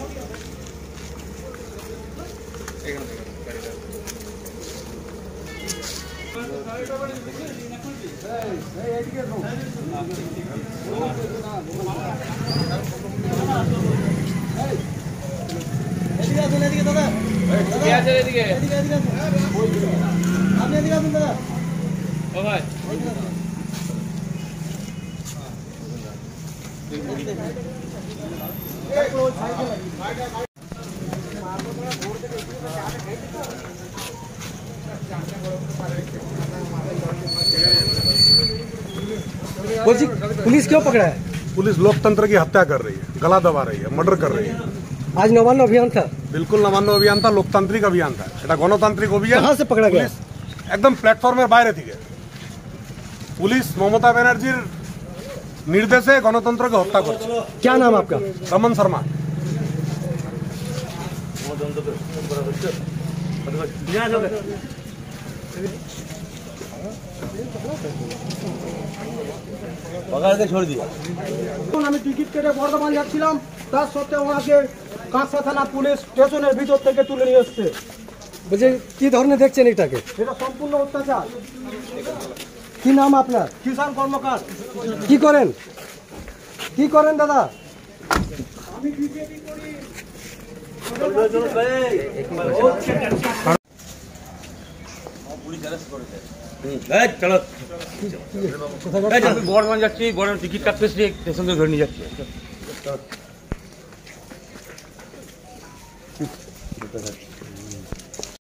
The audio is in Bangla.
पुलिस क्यों पकड़ा है? पुलिस लोकतंत्र की हत्या कर रही है, गला दबा रही है, मर्डर कर रही है। आज नवान्न अभियान था। बिल्कुल नवान्न अभियान था, लोकतांत्रिक अभियान था। এটা গণতান্ত্রিক অভিযান। कहाँ से पकड़ा गया? একদম প্ল্যাটফর্মের বাইরে থেকে পুলিশ মমতা ব্যানার্জির নির্দেশে গণতন্ত্রকে হত্যা করছে। क्या नाम आपका? रमन शर्मा। আমি টিকিট কেটে বর্ধমান যাচ্ছিলাম, তার সত্ত্বেও ওনাকে কাঁচা থানা পুলিশ স্টেশনের ভিতর থেকে তুলে নিয়ে এসছে। বলছে কি ধরনের দেখছেন এটাকে? এটা সম্পূর্ণ অত্যাচার। কি নাম আপনার? কিষাণ কর্মকার। কি করেন? কি করেন দাদা? আমি বিজেপি করি। বর্ধমান যাচ্ছি, বর্ধমান টিকিট কাটতে স্টেশন থেকে ধরে নিয়ে যাচ্ছি।